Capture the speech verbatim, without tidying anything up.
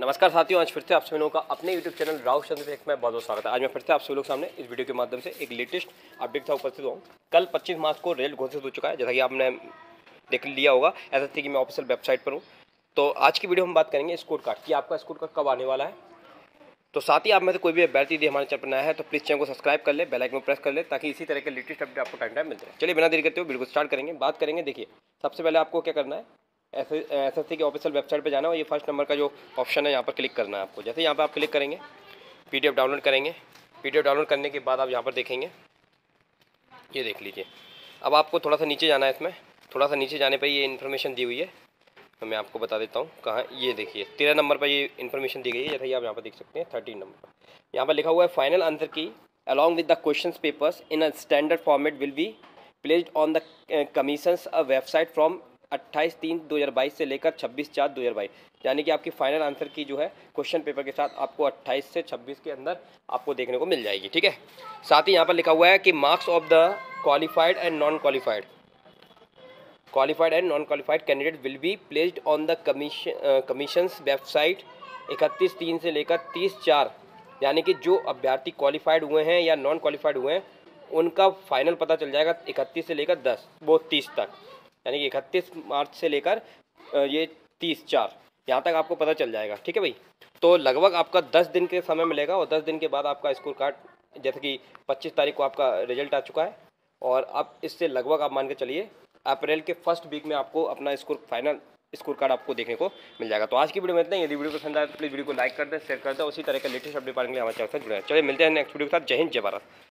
नमस्कार साथियों, आज फिर से आप सभी लोगों का अपने यूट्यूब चैनल राव चंद्र में बहुत बहुत स्वागत है। आज मैं फिर से आप सभी लोग सामने इस वीडियो के माध्यम से एक लेटेस्ट अपडेट था उपस्थित हुआ हूँ। कल पच्चीस मार्च को रिजल्ट घोषित हो चुका है, जैसा कि आपने देख लिया होगा। ऐसा थी कि मैं ऑफिशियल वेबसाइट पर हूँ। तो आज की वीडियो हम बात करेंगे स्कोर कार्ड की, आपका स्कोर कार्ड कब आने वाला है। तो साथ ही आप में से कोई भी अभ्यर्थी यदि हमारे चैनल पर नया है तो प्लीज़ चैनल को सब्सक्राइब कर ले, बेल आइकन को प्रेस कर ले, ताकि इसी तरह के लेटेस्ट अपडेट आपको टाइम टाइम मिलते रहे। चलिए बिना देरी करते हुए वीडियो को स्टार्ट करेंगे, बात करेंगे। देखिए, सबसे पहले आपको क्या करना है, एस एस सी के ऑफिशियल वेबसाइट पे जाना है और ये फर्स्ट नंबर का जो ऑप्शन है यहाँ पर क्लिक करना है आपको। जैसे यहाँ पर आप क्लिक करेंगे, पीडीएफ डाउनलोड करेंगे। पीडीएफ डाउनलोड करने के बाद आप यहाँ पर देखेंगे, ये देख लीजिए। अब आपको थोड़ा सा नीचे जाना है, इसमें थोड़ा सा नीचे जाने पर ये इन्फॉर्मेशन दी हुई है, तो मैं आपको बता देता हूँ कहाँ। ये देखिए तेरह नंबर पर ये इन्फॉर्मेशन दी गई है, जैसे कि आप यहाँ पर देख सकते हैं। थर्टीन नंबर पर यहाँ पर लिखा हुआ है, final answer key along with the question papers in a standard format will be placed on the commission's a website from अट्ठाईस तीन दो हज़ार बाईस से लेकर छब्बीस चार दो हज़ार बाईस। यानी कि आपकी फाइनल आंसर की जो है क्वेश्चन पेपर के साथ आपको अट्ठाईस से छब्बीस के अंदर आपको देखने को मिल जाएगी। ठीक है, साथ ही यहाँ पर लिखा हुआ है कि marks of the qualified and non qualified qualified and non qualified candidate will be placed on the commission commission's website इकतीस तीन से लेकर तीस चार। यानी कि जो अभ्यर्थी क्वालिफाइड हुए हैं या नॉन क्वालिफाइड हुए हैं उनका फाइनल पता चल जाएगा इकतीस से लेकर दस वो तीस तक। यानी कि इकतीस मार्च से लेकर ये तीस चार यहाँ तक आपको पता चल जाएगा। ठीक है भाई, तो लगभग आपका दस दिन के समय मिलेगा और दस दिन के बाद आपका स्कोर कार्ड, जैसे कि पच्चीस तारीख को आपका रिजल्ट आ चुका है और अब इससे लगभग आप मान के चलिए अप्रैल के फर्स्ट वीक में आपको अपना स्कोर फाइनल स्कोर कार्ड आपको देखने को मिल जाएगा। तो आज की वीडियो में इतना ही। यदि वीडियो पसंद आए तो प्लीज़ वीडियो को लाइक कर दें, शेयर कर दें। उसी तरह के लेटेस्ट अपडेट पाने के लिए हमारे चैनल से जुड़े हैं। चलिए मिलते हैं नेक्स्ट वीडियो के साथ। जय हिंद, जय भारत।